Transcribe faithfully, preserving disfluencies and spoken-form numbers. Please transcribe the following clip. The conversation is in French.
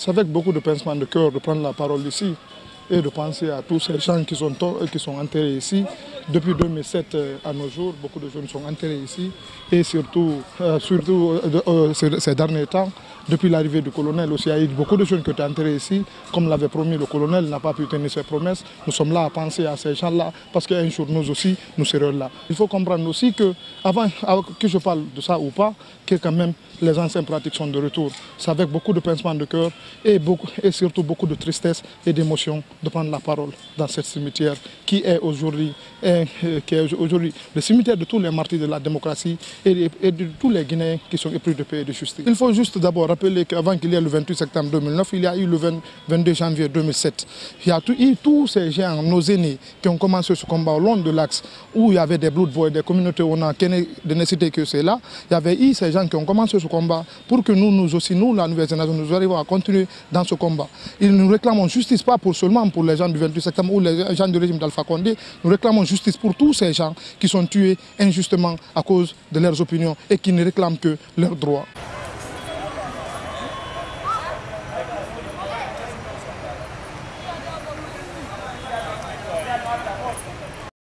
C'est avec beaucoup de pincement de cœur de prendre la parole ici et de penser à tous ces gens qui sont, qui sont enterrés ici. Depuis deux mille sept à nos jours, beaucoup de jeunes sont enterrés ici et surtout, euh, surtout euh, euh, ces, ces derniers temps, depuis l'arrivée du colonel aussi, il y a eu beaucoup de jeunes qui ont été enterrés ici. Comme l'avait promis le colonel, il n'a pas pu tenir ses promesses. Nous sommes là à penser à ces gens-là parce qu'un jour nous aussi, nous serons là. Il faut comprendre aussi que, avant que je parle de ça ou pas, que quand même les anciennes pratiques sont de retour. C'est avec beaucoup de pincement de cœur et, beaucoup, et surtout beaucoup de tristesse et d'émotion de prendre la parole dans ce cimetière qui est aujourd'hui aujourd'hui le cimetière de tous les martyrs de la démocratie et de, et de tous les Guinéens qui sont épris de paix et de justice. Il faut juste d'abord rappeler qu'avant qu'il y ait le vingt-huit septembre deux mille neuf, il y a eu le vingt-deux janvier deux mille sept. Il y a tout, eu tous ces gens, nos aînés, qui ont commencé ce combat au long de l'axe où il y avait des Blood Boys, des communautés, on a de ne citer que c'est là. Il y avait eu ces gens qui ont commencé ce combat pour que nous, nous aussi, nous, la nouvelle génération, nous arrivons à continuer dans ce combat. Et nous réclamons justice, pas pour seulement pour les gens du vingt-huit septembre ou les gens du régime d'Alpha Condé, nous réclamons justice pour tous ces gens qui sont tués injustement à cause de leurs opinions et qui ne réclament que leurs droits.